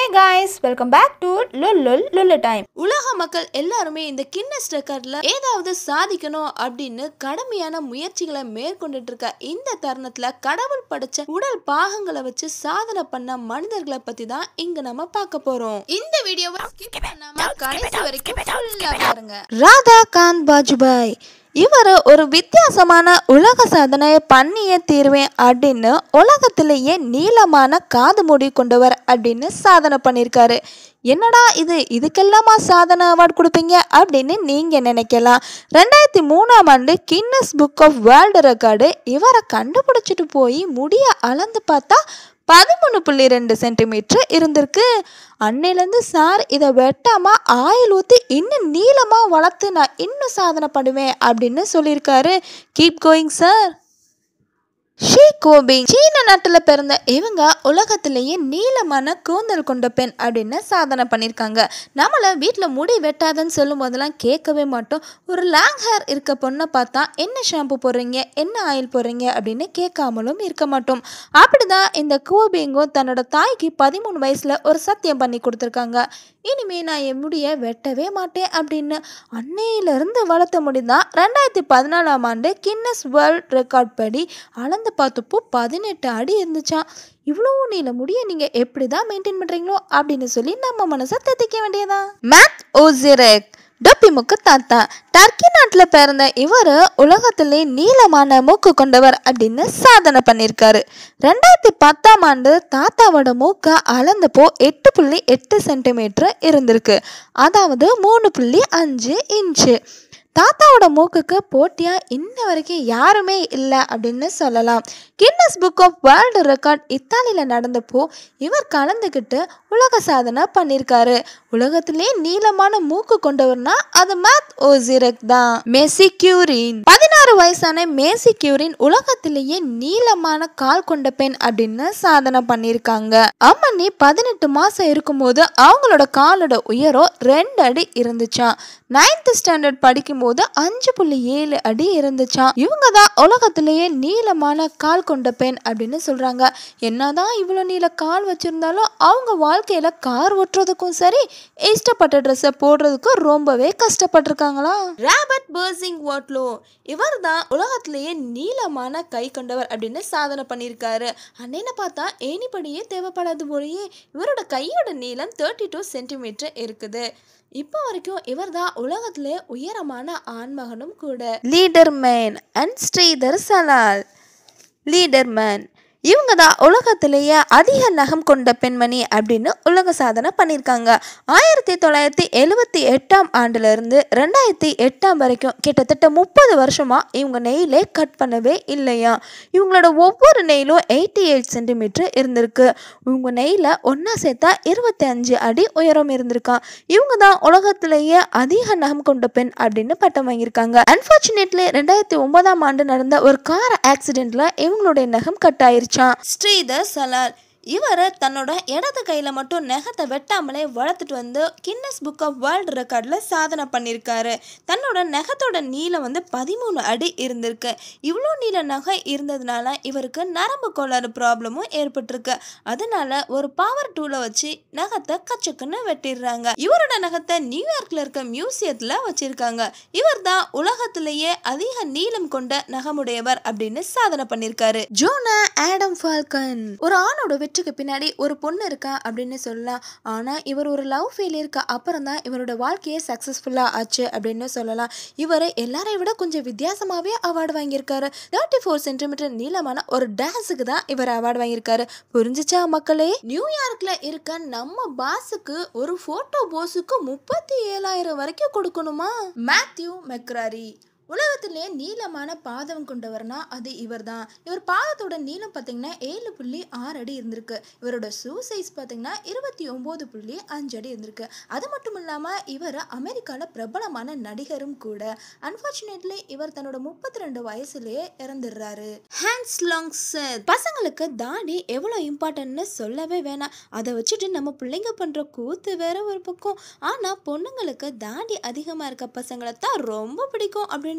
guys, welcome back to Lulu Time. உலக மக்கள் எல்லாருமே இந்த கின்னஸ் ரெக்கார்ட்ல ஏதாவது சாதிக்கணும் அப்படின்னு கடுமையான முயற்சிகளை மேற்கொண்டுட்டு இருக்க இந்த தருணத்துல கடவுள் படைச்ச உடல் பாகங்களை வச்சு சாதனை பண்ண மனிதர்களை பத்தி தான் இங்க நம்ம பார்க்க போறோம். இந்த வீடியோவை ஸ்கிப் பண்ணாம கடைசி வரைக்கும் ஃபுல்லா பாருங்க. ராதாகாந்த் பஜ்பாய் இவர் ஒரு வித்தியாசமான உலக சாதனையை பண்ணியே தீர்வேன் அப்படின்னு உலகத்திலேயே நீளமான காது மூடி கொண்டவர் அப்படின்னு சாதனை பண்ணியிருக்காரு. என்னடா இதுக்கெல்லாமா சாதனை அவார்டு கொடுப்பீங்க அப்படின்னு நீங்கள் நினைக்கலாம். 2003ஆம் ஆண்டு Guinness book of world record இவரை கண்டுபிடிச்சிட்டு போய் முடிய அளந்து பார்த்தா 13.2 சென்டிமீட்டர் இருந்திருக்கு. அன்னையிலேருந்து சார் இதை வெட்டாமல் ஆயில் ஊற்றி இன்னும் நீளமாக வளர்த்து நான் இன்னும் சாதனை பண்ணுவேன் அப்படின்னு சொல்லியிருக்காரு. Keep going sir. quibing சீன நாட்டில் பிறந்த இவங்க உலகத்திலேயே நீளமான கூந்தல் கொண்ட பெண் அப்படின்னு சாதனை பண்ணியிருக்காங்க. நம்மளை வீட்டில் முடி வெட்டாதுன்னு சொல்லும் போதெல்லாம் கேட்கவே மாட்டோம். ஒரு லாங் ஹேர் இருக்க பொண்ணை பார்த்தா என்ன ஷாம்பு போடுறீங்க, என்ன ஆயில் போடுறீங்க அப்படின்னு கேட்காமலும் இருக்க மாட்டோம். அப்படிதான் இந்த quibingம் தன்னோட தாய்க்கு 13 வயசுல ஒரு சத்தியம் பண்ணி கொடுத்துருக்காங்க. இனிமே நான் என் முடிய வெட்டவே மாட்டேன் அப்படின்னு. அன்னையிலிருந்து வளர்த்த முடிதான் 2014ஆம் ஆண்டு கின்னஸ் வேர்ல்ட் ரெக்கார்ட் படி அளந்து பார்த்தப்போ 18 அடி இருந்துச்சான். இவ்வளோ நீள முடிய நீங்கள் எப்படி தான் மெயின்டைன் பண்ணுறீங்களோ அப்படின்னு சொல்லி நம்ம மனசை தேத்திக்க வேண்டியதான். மேத் ஓzyurek டொப்பிமுக்கு தாத்தா டர்க்கி நாட்டில் பிறந்த இவர் உலகத்திலே நீளமான மூக்கு கொண்டவர் அப்படின்னு சாதனை பண்ணியிருக்காரு. 2010ஆம் ஆண்டு தாத்தாவோட மூக்கை அளந்தப்போ 8.8 சென்டிமீட்டர் இருந்திருக்கு, அதாவது 3.5 இன்ச்சு. தாத்தாவோட மூக்குக்கு போட்டியா இன்ன வரைக்கும் யாருமே இல்லை அப்படின்னு சொல்லலாம். Guinness book of world record இத்தாலியில் நடந்தப்போ இவர் கலந்துக்கிட்டு உலக சாதனை பண்ணியிருக்காரு. உலகத்திலே நீளமான மூக்கு கொண்டவர்னா அது மேத் ஓzyurek தான். currin 16 வயசான currin உலகத்திலேயே நீளமான கால் கொண்ட பெண் அப்படின்னு சாதனை பண்ணியிருக்காங்க. அம்மனி 18 மாசம் இருக்கும்போது அவங்களோட காலோட உயரம் 2 அடி இருந்துச்சான். 9th ஸ்டாண்டர்ட் படிக்கும் போது 5.7 அடி இருந்துச்சான். இவங்க தான் உலகத்திலேயே நீளமான கால் கொண்ட பெண் அப்படின்னு சொல்றாங்க. என்னதான் இவ்வளோ நீள கால் வச்சிருந்தாலும் அவங்க வாழ்க்கையில கார் ஓட்டுறதுக்கும் சரி, இஷ்டப்பட்ட ட்ரெஸ்ஸை போடுறதுக்கும் ரொம்பவே கஷ்டப்பட்டிருக்காங்களா. persing wadlow இவர் தான் உலகத்திலேயே நீளமான கை கொண்டவர் அப்படின்னு சாதனை பண்ணியிருக்காரு. அன்னைன்னு பார்த்தா ஏனிப்படியே தேவைப்படாது போலயே இவரோட கையோட நீளம் 32 சென்டிமீட்டர் இருக்குது. இப்போ வரைக்கும் இவர் தான் உலகத்திலே உயரமான ஆண்மகனும் கூட. லீடர்மேன் அண்ட் ஸ்ரீதர் சலால் லீடர்மேன் இவங்க தான் உலகத்திலேயே அதிக நகம் கொண்ட பெண்மணி அப்படின்னு உலக சாதனை பண்ணியிருக்காங்க. 1978ஆம் ஆண்டுலேருந்து 2008 வரைக்கும் கிட்டத்தட்ட 30 வருஷமாக இவங்க நெயிலே கட் பண்ணவே இல்லையா. இவங்களோட ஒவ்வொரு நெயிலும் 88 சென்டிமீட்டர் இருந்திருக்கு. இவங்க நெயில ஒன்றா சேர்த்தா 25 அடி உயரம் இருந்திருக்கான். இவங்க தான் உலகத்திலேயே அதிக நகம் கொண்ட பெண் அப்படின்னு பட்டம் வாங்கியிருக்காங்க. அன்பார்ச்சுனேட்லி 2009ஆம் ஆண்டு நடந்த ஒரு கார் ஆக்சிடென்ட்ல இவங்களுடைய நகம் கட் ஆயிருச்சு. ஸ்ரீதர் சலால் இவர் தன்னோட இடது கையில் மட்டும் நகத்தை வெட்டாமலே வளர்த்துட்டு வந்து கின்னஸ் புக் ஆஃப் வேர்ல்டு ரெக்கார்டில் சாதனை பண்ணியிருக்காரு. தன்னோட நகத்தோட நீளம் 13 அடி இருந்திருக்கு. இவ்வளோ நீள நகை இருந்ததுனால இவருக்கு நரம்பு கோளாறு ப்ராப்ளமும் ஏற்பட்டிருக்கு. அதனால ஒரு பவர் டூலை வச்சு நகத்தை கச்சக்குன்னு வெட்டிடுறாங்க. இவரோட நகத்தை நியூயார்க்கில் இருக்க மியூசியத்தில் வச்சிருக்காங்க. இவர் தான் உலகத்திலேயே அதிக நீளம் கொண்ட நகமுடையவர் அப்படின்னு சாதனை பண்ணியிருக்காரு. ஜோனா falcon ஒரு ஆணோட வெற்றிக்கு பின்னாடி ஒரு பொண்ணு இருக்கா அப்படின்னு சொல்லலாம். ஆனால் இவர் ஒரு லவ் ஃபெயிலியருக்கு அப்புறம் தான் இவரோட வாழ்க்கையே சக்ஸஸ்ஃபுல்லாக ஆச்சு அப்படின்னு சொல்லலாம். இவர் எல்லாரையும் விட கொஞ்சம் வித்தியாசமாகவே அவார்டு வாங்கியிருக்காரு. 34 சென்டிமீட்டர் நீளமான ஒரு டான்ஸுக்கு தான் இவர் அவார்டு வாங்கியிருக்காரு. புரிஞ்சிச்சா மக்களே? நியூயார்க்ல இருக்க நம்ம பாஸுக்கு ஒரு போட்டோ போஸுக்கு 37,000 வரைக்கும் கொடுக்கணுமா? mcgrory உலகத்திலே நீளமான பாதம் கொண்டவர்னா அது இவர் தான். இவர் பாதத்தோட நீளம் பார்த்தீங்கன்னா 7.6 அடி இருந்திருக்கு. இவரோட ஷூ சைஸ் பார்த்தீங்கன்னா 29.5 அடி இருந்திருக்கு. அது மட்டும் இல்லாமல் இவர் அமெரிக்காவில் பிரபலமான நடிகரும் கூட. அன்பார்ச்சுனேட்லி இவர் தன்னோட 32 வயசுலேயே இறந்துடுறாரு. langseth பசங்களுக்கு தாடி எவ்வளோ இம்பார்ட்டன்ட்னு சொல்லவே வேணாம். அதை வச்சுட்டு நம்ம பிள்ளைங்க பண்ணுற கூத்து வேற ஒரு பக்கம். ஆனால் பொண்ணுங்களுக்கு தாடி அதிகமாக இருக்க பசங்களை தான் ரொம்ப பிடிக்கும் அப்படின்னு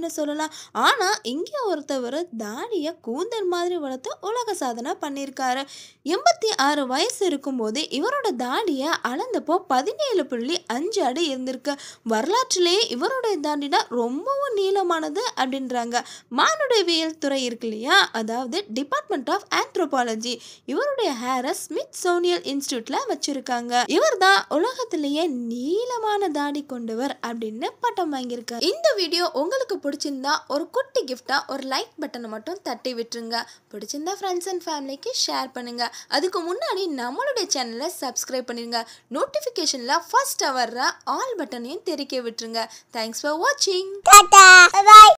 அப்படின்னு சொல்லலாம். ஆனால் இங்கே ஒருத்தவர் தாடியை கூந்தல் மாதிரி வளர்த்து உலக சாதனை பண்ணியிருக்காரு. 86 வயசு இருக்கும்போது இவரோட தாடியை அளந்தப்போ 17.5 அடி இருந்திருக்கு. வரலாற்றிலேயே இவருடைய தாடினா ரொம்பவும் நீளமானது அப்படின்றாங்க. மானுடவியல் துறை இருக்கு இல்லையா, அதாவது டிபார்ட்மெண்ட் ஆஃப் ஆந்த்ரோபாலஜி, இவருடைய ஹேரை ஸ்மித்சோனியன் இன்ஸ்டிடியூட்ல வச்சிருக்காங்க. இவர் தான் உலகத்திலேயே நீளமான தாடி கொண்டவர் அப்படின்னு பட்டம் வாங்கியிருக்காரு. இந்த வீடியோ உங்களுக்கு பிடிச்சிருந்தா ஒரு குட்டி கிஃப்டா ஒரு லைக் பட்டனை மட்டும் தட்டி விட்டுருங்க. பிடிச்சிருந்தா ஃப்ரெண்ட்ஸ் அண்ட் ஃபேமிலிக்கு ஷேர் பண்ணுங்க. அதுக்கு முன்னாடி நம்மளுடைய சேனலை சப்ஸ்கிரைப் பண்ணிருங்க. நோட்டிஃபிகேஷன்ல ஃபர்ஸ்ட் வர்ற ஆல் பட்டனையும் தெரிக்க விட்டுருங்க. தேங்க்ஸ் ஃபார் வாட்சிங்.